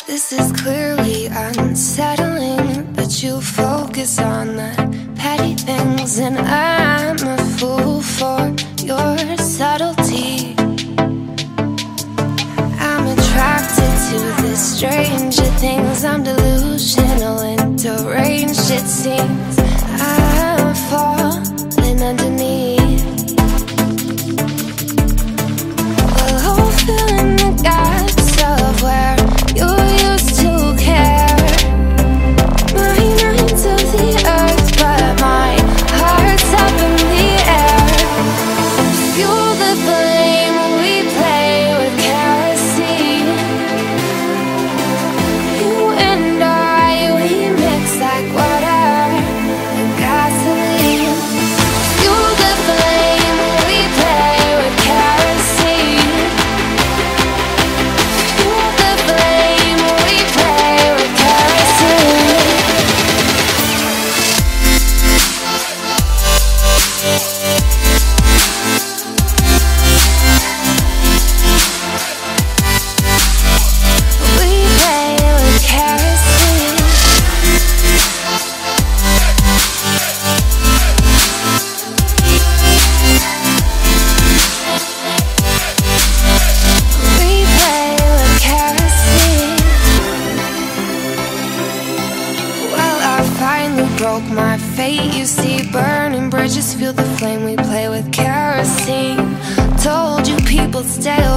This is clearly unsettling, but you focus on the petty things, and I'm a fool for your subtlety. I'm attracted to the stranger things. I'm delusional and deranged, it seems. I'm falling underneath. Well, I'm filling the gaps of where you used to care. My mind's of the earth, but my heart's up in the air. Fuel the flame, we play with kerosene. You and I, we mix like water and gasoline. Fuel the flame, we play with kerosene. Fuel the flame, we play with kerosene. We play with kerosene. We play with kerosene. Well, I finally broke my fate. You see, burning bridges, feel the flame. We play with kerosene. Told you people stay